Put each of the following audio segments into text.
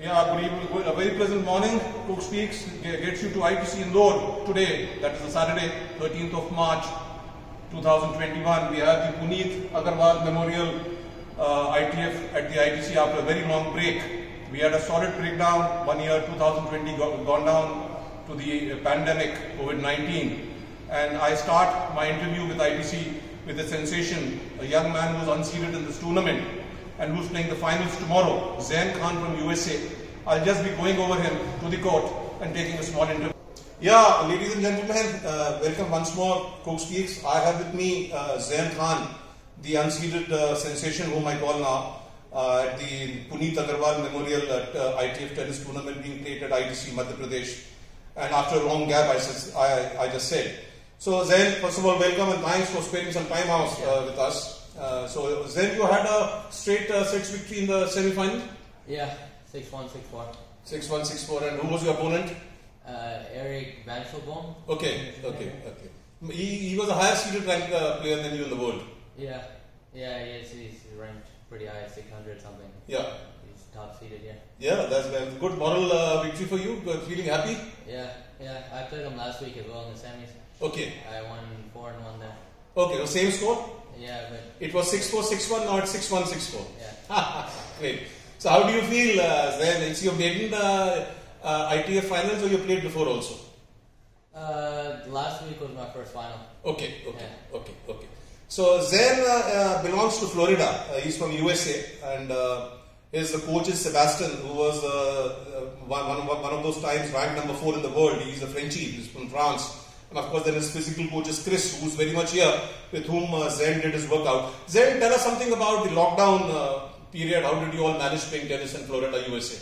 Yeah, good evening. A very pleasant morning. Cook Speaks gets you to ITC Indore today. That is the Saturday, 13th of March, 2021. We have the Puneet Agarwal Memorial ITF at the ITC after a very long break. We had a solid breakdown. 1 year, 2020, gone down to the pandemic, COVID-19. And I start my interview with ITC with a sensation, a young man who was unseeded in this tournament and who's playing the finals tomorrow, Zain Khan from USA. I'll just be going over him to the court and taking a small interview. Yeah, ladies and gentlemen, welcome once more, Cook Speaks. I have with me Zain Khan, the unseeded sensation whom I call now, at the Puneet Agarwal Memorial at ITF tennis tournament being played at ITC Madhya Pradesh. And after a long gap, I just said. So Zain, first of all, welcome and thanks for spending some time out with us. So Zain, you had a straight sets victory in the semi-final? Yeah, 6-1, 6-4. 6-1, 6-4. And who was your opponent? Eric Van Schilboom. Okay. He was a higher seeded ranked player than you in the world. Yeah, he's ranked pretty high, 600 something. Yeah. He's top seeded, yeah. Yeah, that's a good moral victory for you. Feeling happy? Yeah. I played him last week as well in the semis. Okay. I won 4-1 there. Okay, so same score? Yeah, but It was 6-4, 6-1, now it's 6-1, 6-4. yeah. Great. So how do you feel, Zain? It's your maiden ITF finals or you played before also? Last week was my first final. Okay. So Zain belongs to Florida. He's from USA, and his coach is Sebastian, who was one of those times ranked number 4 in the world. He's a Frenchie. He's from France. And of course, then his physical coach is Chris, who's very much here, with whom Zain did his workout. Zain, tell us something about the lockdown period. How did you all manage playing tennis in Florida, USA?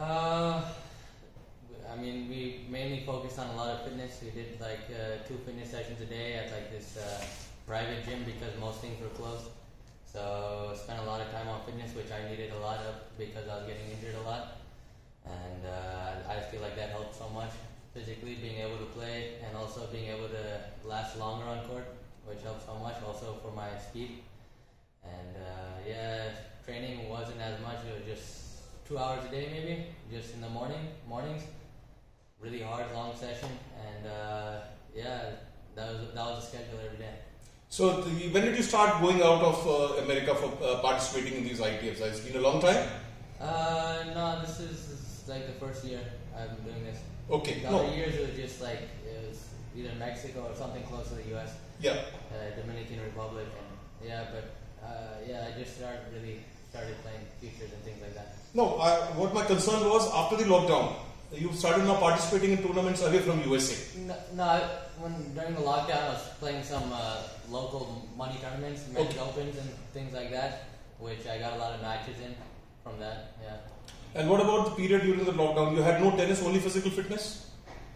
I mean, we mainly focused on a lot of fitness. We did like 2 fitness sessions a day at like this private gym because most things were closed. So spent a lot of time on fitness, which I needed a lot of because I was getting injured a lot. And I feel like that helped so much. Physically being able to play and also being able to last longer on court, which helps so much also for my speed. And training wasn't as much. It was just 2 hours a day maybe, just in the mornings. Really hard, long session, and that was the schedule every day. So when did you start going out of America for participating in these ITFs? Has it been a long time? No, this is like the first year I've been doing this. Okay. The other years it was just like it was either Mexico or something close to the US. Yeah. Dominican Republic, and I just started playing futures and things like that. No, what my concern was after the lockdown, you started now participating in tournaments away from USA. No, during the lockdown I was playing some local money tournaments, men's opens and things like that, which I got a lot of matches in from that. Yeah. And what about the period during the lockdown? You had no tennis, only physical fitness?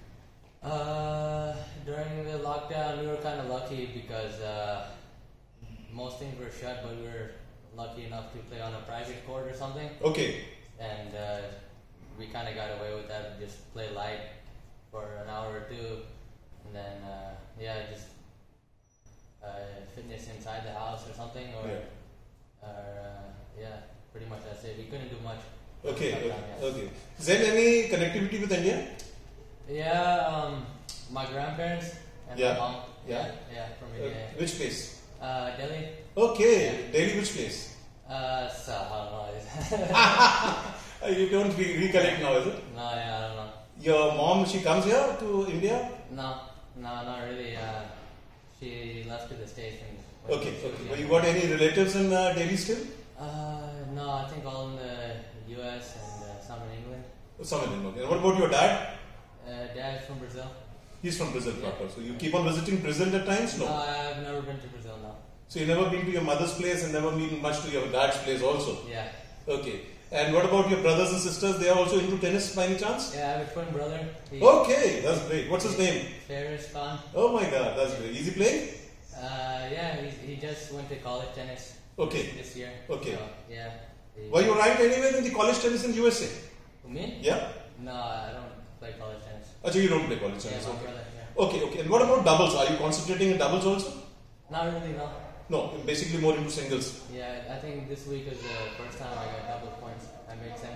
During the lockdown, we were kind of lucky because most things were shut, but we were lucky enough to play on a private court or something. Okay. And we kind of got away with that and just play light for an hour or two. And then, just fitness inside the house or something. Pretty much that's it. We couldn't do much. Okay. Is there any connectivity with India? Yeah, my grandparents and my mom. Yeah, from India. Which place? Delhi. Okay, Yeah. Delhi which place? I don't know. You don't recollect now, is it? No, I don't know. Your mom, she comes here to India? No, not really. She left to the States. Okay. Well, you got any relatives in Delhi still? No, I think all in the US and some in England. Some in England. And what about your dad? Dad's from Brazil. He's from Brazil proper. So you keep on visiting Brazil at times? No. I've never been to Brazil, no. So you never been to your mother's place and never been much to your dad's place also? Yeah. Okay. And what about your brothers and sisters? They are also into tennis by any chance? Yeah, I have a twin brother. Okay, that's great. What's his name? Faris Khan. Oh my God, that's great. Is he playing? He just went to college tennis. Okay. This year. Okay. So, yeah. Were you ranked anywhere in the college tennis in USA? Me? Yeah. No, I don't play college tennis. Actually, you don't play college tennis. Yeah, my Okay. brother, yeah. Okay. And what about doubles? Are you concentrating in doubles also? Not really, no. No, basically more into singles. Yeah, I think this week is the first time I got double points. I made semis.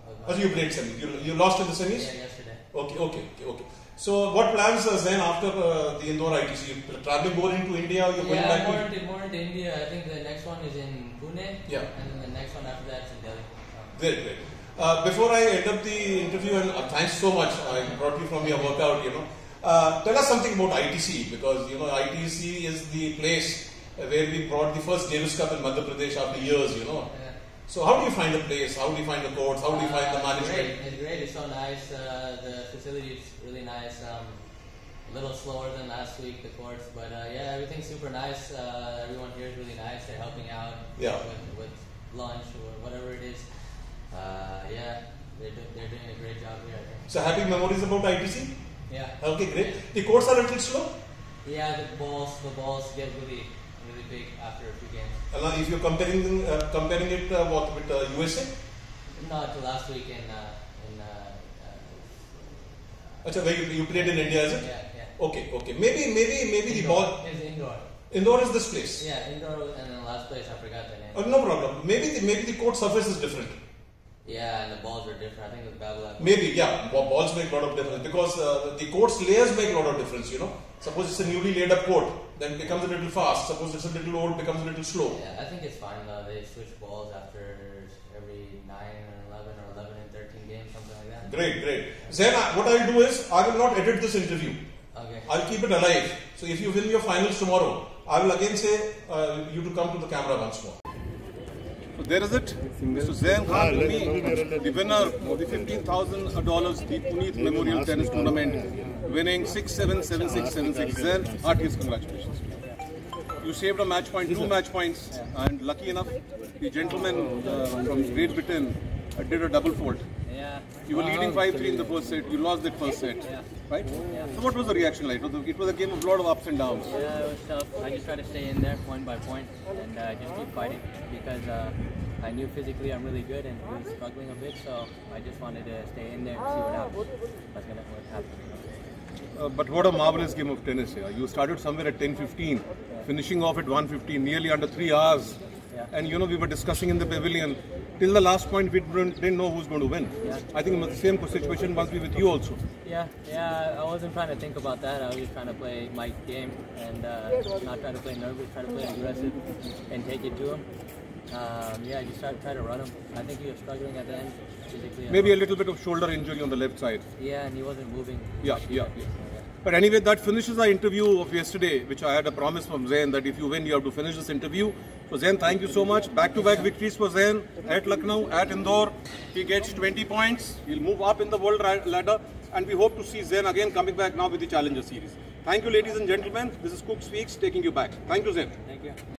Oh, you played semis. You lost in the semis? Yeah, yesterday. Okay. So, what plans then after the Indore ITC? You traveling more into India or you're going back to more into India. I think the next one is in Pune. Yeah. And then the next one after that is in Delhi. Great. Before I end up the interview, and thanks so much, I brought you from your workout, tell us something about ITC, because, ITC is the place where we brought the first Davis Cup in Madhya Pradesh after years, Yeah. So how do you find the place? How do you find the courts? How do you find the management? It's great. It's so nice. The facility is really nice. A little slower than last week, the courts, but everything's super nice. Everyone here is really nice. They're helping out with lunch or whatever it is. They're doing a great job here, I think. So happy memories about ITC? Yeah. Okay, great. The courts are a little slow? Yeah, the balls get really big after a few games. If you're comparing it with USA? No, to last week in you played in India, is it? Yeah. Okay. Maybe the ball. It's indoor. Indoor is this place. Yeah, indoor, and then last place I forgot the name. No problem. Maybe the court surface is different. Yeah, and the balls are different. I think it was Babylon. Maybe, yeah. Balls make a lot of difference because the court's layers make a lot of difference, Suppose it's a newly laid up court, then it becomes a little fast. Suppose it's a little old, it becomes a little slow. Yeah, I think it's fine though. They switch balls after every 9 and 11 or 11 and 13 games, something like that. Great. Then what I'll do is, I will not edit this interview. Okay. I'll keep it alive. So if you win your finals tomorrow, I will again say you to come to the camera once more. So there is it, Mr. Zain Khan Pumi, the winner of the $15,000 the Puneeth Memorial Tennis Tournament, winning 6-7, 7-6, 7-6. Zain, heartiest congratulations. You saved a match point, 2 match points, and lucky enough, the gentleman from Great Britain did a double fault. Yeah. You were leading 5-3 in the first set, you lost that first set, right? Yeah. So what was the reaction like? It was a game of a lot of ups and downs. Yeah, it was tough. I just tried to stay in there point by point and just keep fighting because I knew physically I'm really good and he was struggling a bit, so I just wanted to stay in there and see what happened. But what a marvelous game of tennis here. You started somewhere at 10:15, finishing off at 1:15, nearly under 3 hours. Yeah. And we were discussing in the pavilion, till the last point we didn't know who's going to win. Yeah. I think the same situation must be with you also. Yeah, I wasn't trying to think about that. I was just trying to play my game and not try to play nervous, try to play aggressive and take it to him. I just tried to run him. I think he was struggling at the end physically. Maybe a little bit of shoulder injury on the left side. Yeah, and he wasn't moving. Yeah. But anyway, that finishes our interview of yesterday, which I had a promise from Zain that if you win, you have to finish this interview. So Zain, thank you so much. Back-to-back victories for Zain at Lucknow, at Indore. He gets 20 points. He'll move up in the world ladder. And we hope to see Zain again coming back now with the Challenger Series. Thank you, ladies and gentlemen. This is Cook Speaks taking you back. Thank you, Zain. Thank you.